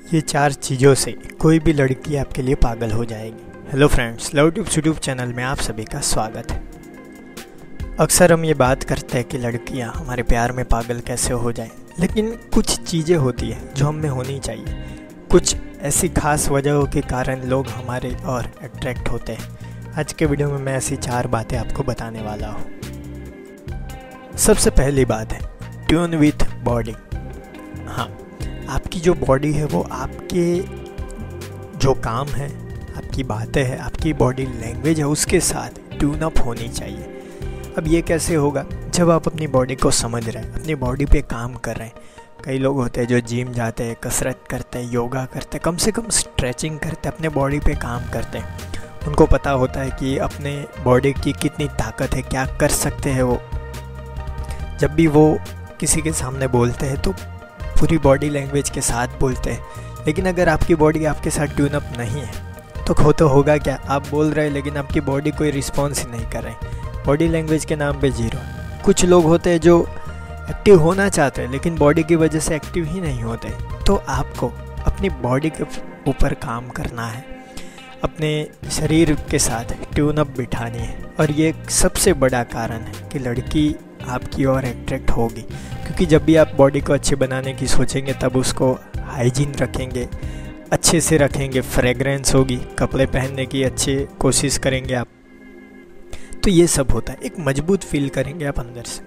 ये 4 चीज़ों से कोई भी लड़की आपके लिए पागल हो जाएगी। Hello friends, love tubes YouTube channel में आप सभी का स्वागत है। अक्सर हम ये बात करते हैं कि लड़कियां हमारे प्यार में पागल कैसे हो जाएं, लेकिन कुछ चीज़ें होती हैं जो हम में होनी चाहिए। कुछ ऐसी खास वजहों के कारण लोग हमारे और अट्रैक्ट होते हैं। आज के वीडियो में मैं ऐसी 4 बातें आपको बताने वाला हूँ। सबसे पहली बात है ट्यून विथ बॉडी। हाँ, आपकी जो बॉडी है वो आपके जो काम है, आपकी बातें हैं, आपकी बॉडी लैंग्वेज है, उसके साथ ट्यून अप होनी चाहिए। अब ये कैसे होगा? जब आप अपनी बॉडी को समझ रहे हैं, अपनी बॉडी पे काम कर रहे हैं। कई लोग होते हैं जो जिम जाते हैं, कसरत करते हैं, योगा करते हैं, कम से कम स्ट्रेचिंग करते हैं, अपने बॉडी पे काम करते हैं। उनको पता होता है कि अपने बॉडी की कितनी ताकत है, क्या कर सकते हैं वो। जब भी वो किसी के सामने बोलते हैं तो पूरी बॉडी लैंग्वेज के साथ बोलते हैं। लेकिन अगर आपकी बॉडी आपके साथ ट्यून अप नहीं है तो होगा क्या? आप बोल रहे हैं लेकिन आपकी बॉडी कोई रिस्पॉन्स ही नहीं कर रही। बॉडी लैंग्वेज के नाम पे 0। कुछ लोग होते हैं जो एक्टिव होना चाहते हैं लेकिन बॉडी की वजह से एक्टिव ही नहीं होते। तो आपको अपनी बॉडी के ऊपर काम करना है, अपने शरीर के साथ ट्यून अप बिठानी है। और ये सबसे बड़ा कारण है कि लड़की आपकी ओर अट्रैक्ट होगी, क्योंकि जब भी आप बॉडी को अच्छे बनाने की सोचेंगे तब उसको हाइजीन रखेंगे, अच्छे से रखेंगे, फ्रेगरेंस होगी, कपड़े पहनने की अच्छी कोशिश करेंगे आप, तो ये सब होता है। एक मजबूत फील करेंगे आप अंदर से।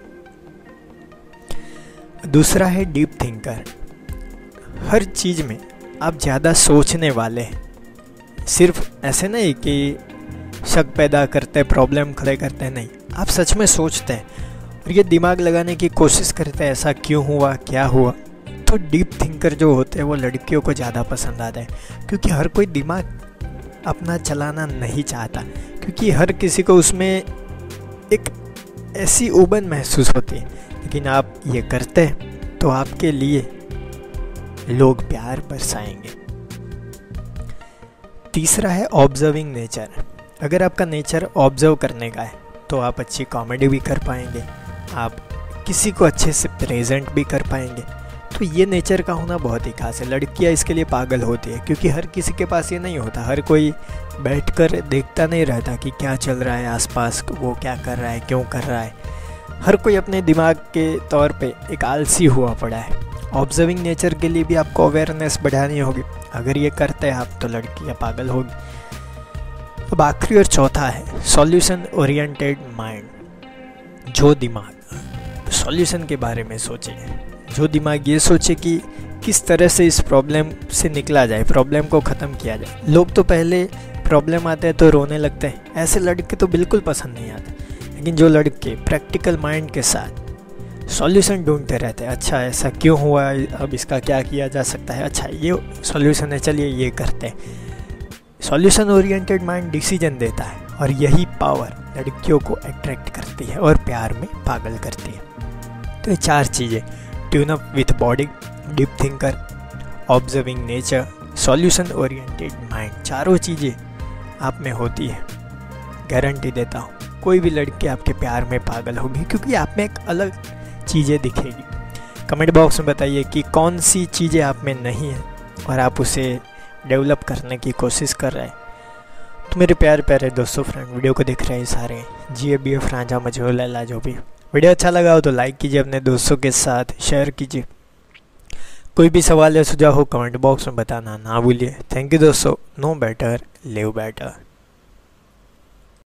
दूसरा है डीप थिंकर। हर चीज़ में आप ज़्यादा सोचने वाले हैं। सिर्फ ऐसे नहीं कि शक पैदा करते हैं, प्रॉब्लम खड़े करते हैं, नहीं, आप सच में सोचते हैं और ये दिमाग लगाने की कोशिश करते हैं ऐसा क्यों हुआ, क्या हुआ। तो डीप थिंकर जो होते हैं वो लड़कियों को ज़्यादा पसंद आता है, क्योंकि हर कोई दिमाग अपना चलाना नहीं चाहता, क्योंकि हर किसी को उसमें एक ऐसी उबन महसूस होती है। लेकिन आप ये करते हैं तो आपके लिए लोग प्यार बरसाएंगे। तीसरा है ऑब्जर्विंग नेचर। अगर आपका नेचर ऑब्जर्व करने का है तो आप अच्छी कॉमेडी भी कर पाएंगे, आप किसी को अच्छे से प्रेजेंट भी कर पाएंगे। तो ये नेचर का होना बहुत ही खास है। लड़कियां इसके लिए पागल होती है, क्योंकि हर किसी के पास ये नहीं होता। हर कोई बैठकर देखता नहीं रहता कि क्या चल रहा है आसपास, वो क्या कर रहा है, क्यों कर रहा है। हर कोई अपने दिमाग के तौर पे एक आलसी हुआ पड़ा है। ऑब्जर्विंग नेचर के लिए भी आपको अवेयरनेस बढ़ानी होगी। अगर ये करते हैं आप तो लड़कियाँ पागल होगी। अब आखिरी और चौथा है सॉल्यूशन ओरिएंटेड माइंड। जो दिमाग सॉल्यूशन के बारे में सोचे, जो दिमाग ये सोचे कि किस तरह से इस प्रॉब्लम से निकला जाए, प्रॉब्लम को ख़त्म किया जाए। लोग तो पहले प्रॉब्लम आते हैं तो रोने लगते हैं, ऐसे लड़के तो बिल्कुल पसंद नहीं आते। लेकिन जो लड़के प्रैक्टिकल माइंड के साथ सॉल्यूशन ढूंढते रहते हैं, अच्छा ऐसा क्यों हुआ, अब इसका क्या किया जा सकता है, अच्छा ये सॉल्यूशन है, चलिए ये करते हैं। सॉल्यूशन ओरिएंटेड माइंड डिसीजन देता है, और यही पावर लड़कियों को अट्रैक्ट करती है और प्यार में पागल करती है। तो ये 4 चीज़ें, tune up with body, deep thinker, observing nature, solution oriented mind, चारों चीज़ें आप में होती है। गारंटी देता हूँ कोई भी लड़की आपके प्यार में पागल होगी, क्योंकि आप में एक अलग चीज़ें दिखेगी। कमेंट बॉक्स में बताइए कि कौन सी चीज़ें आप में नहीं है और आप उसे डेवलप करने की कोशिश कर रहे हैं। तो मेरे प्यारे दोस्तों, फ्रेंड, वीडियो को देख रहे हैं सारे GABF रांझा मजहूर लैला जो भी। वीडियो अच्छा लगा हो तो लाइक कीजिए, अपने दोस्तों के साथ शेयर कीजिए। कोई भी सवाल या सुझाव हो कमेंट बॉक्स में बताना ना भूलिए। थैंक यू दोस्तों। No better live better.